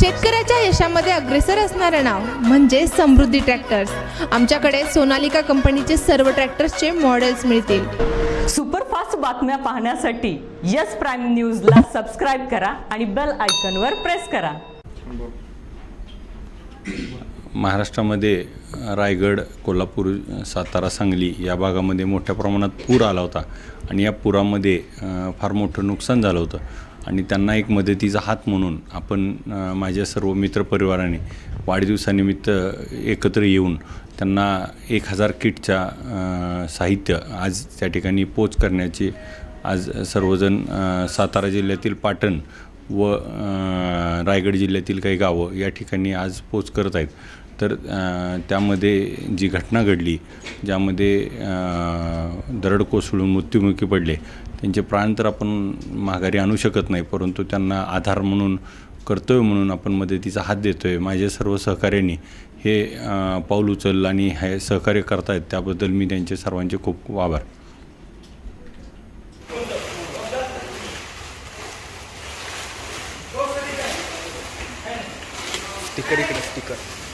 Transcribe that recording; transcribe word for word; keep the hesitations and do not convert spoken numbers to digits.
शेतकऱ्याच्या यशामध्ये अग्रेसर असणारं नाव म्हणजे समृद्धी ट्रॅक्टर्स। आमच्याकडे सोनालिका कंपनीचे सर्व ट्रॅक्टर्सचे मॉडेल्स मिळतील। सुपरफास्ट बातम्या पाहण्यासाठी यस प्राईम न्यूजला सबस्क्राइब करा आणि बेल आयकॉनवर प्रेस करा। महाराष्ट्रामध्ये रायगड, कोल्हापूर, सातारा, सांगली या भागामध्ये मोठ्या प्रमाणात पूर आला होता आणि या पुरामध्ये फार मोठं नुकसान झालं होतं आणि त्यांना एक मदतीचा हात म्हणून आपण माझ्या सर्व मित्रपरिवाराने वाढदिवसानिमित्त एकत्र येऊन त्यांना एक हजार किटच्या साहित्य आज त्या ठिकाणी पोच करण्याची आज सर्वजण सातारा जिल्ह्यातील पाटण व रायगड जिल्ह्यातील काही गावं या ठिकाणी आज पोच करत आहेत। तर त्यामध्ये जी घटना घडली ज्यामध्ये दरड कोसळून मृत्युमुखी पडले त्यांचे प्राण तर आपण माघारी आणू शकत नाही, परंतु त्यांना आधार म्हणून कर्तव्य म्हणून आपण मदतीचा हात देतो आहे। माझ्या सर्व सहकार्यांनी हे पाऊल उचललं आणि हे सहकार्य करतायत त्याबद्दल मी त्यांचे सर्वांचे खूप खूप आभार। स्टिकर इकडे स्टिकर